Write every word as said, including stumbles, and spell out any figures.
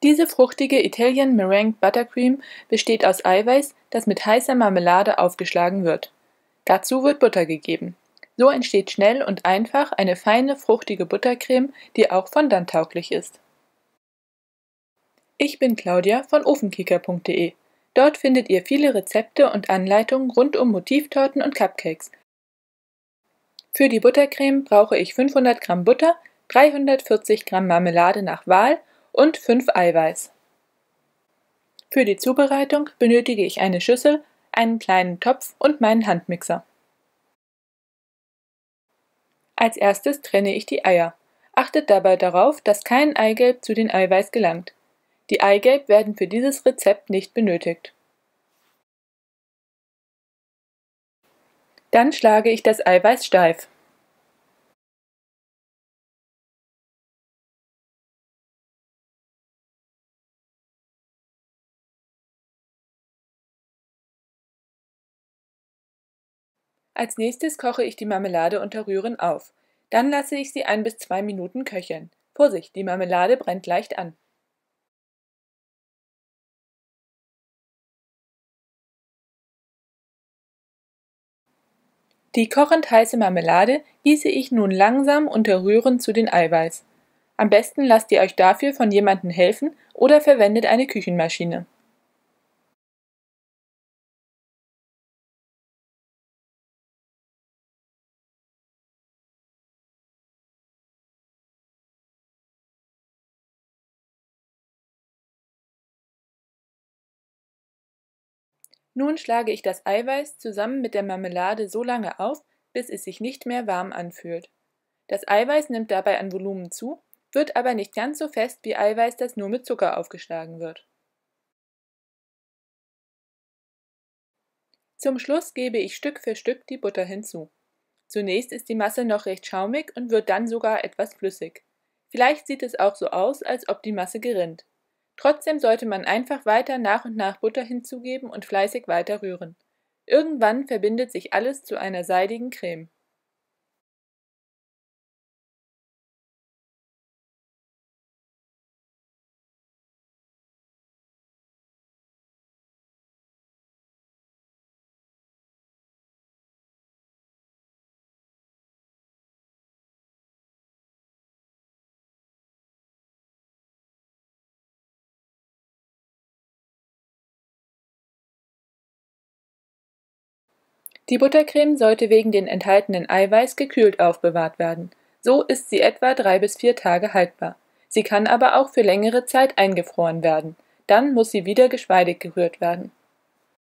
Diese fruchtige Italian Meringue Buttercream besteht aus Eiweiß, das mit heißer Marmelade aufgeschlagen wird. Dazu wird Butter gegeben. So entsteht schnell und einfach eine feine, fruchtige Buttercreme, die auch fondant-tauglich ist. Ich bin Claudia von ofenkicker punkt de. Dort findet ihr viele Rezepte und Anleitungen rund um Motivtorten und Cupcakes. Für die Buttercreme brauche ich fünfhundert Gramm Butter, dreihundertvierzig Gramm Marmelade nach Wahl und fünf Eiweiß. Für die Zubereitung benötige ich eine Schüssel, einen kleinen Topf und meinen Handmixer. Als erstes trenne ich die Eier. Achtet dabei darauf, dass kein Eigelb zu den Eiweiß gelangt. Die Eigelb werden für dieses Rezept nicht benötigt. Dann schlage ich das Eiweiß steif. Als nächstes koche ich die Marmelade unter Rühren auf. Dann lasse ich sie ein bis zwei Minuten köcheln. Vorsicht, die Marmelade brennt leicht an. Die kochend heiße Marmelade gieße ich nun langsam unter Rühren zu den Eiweiß. Am besten lasst ihr euch dafür von jemandem helfen oder verwendet eine Küchenmaschine. Nun schlage ich das Eiweiß zusammen mit der Marmelade so lange auf, bis es sich nicht mehr warm anfühlt. Das Eiweiß nimmt dabei an Volumen zu, wird aber nicht ganz so fest wie Eiweiß, das nur mit Zucker aufgeschlagen wird. Zum Schluss gebe ich Stück für Stück die Butter hinzu. Zunächst ist die Masse noch recht schaumig und wird dann sogar etwas flüssig. Vielleicht sieht es auch so aus, als ob die Masse gerinnt. Trotzdem sollte man einfach weiter nach und nach Butter hinzugeben und fleißig weiter rühren. Irgendwann verbindet sich alles zu einer seidigen Creme. Die Buttercreme sollte wegen den enthaltenen Eiweiß gekühlt aufbewahrt werden. So ist sie etwa drei bis vier Tage haltbar. Sie kann aber auch für längere Zeit eingefroren werden. Dann muss sie wieder geschmeidig gerührt werden.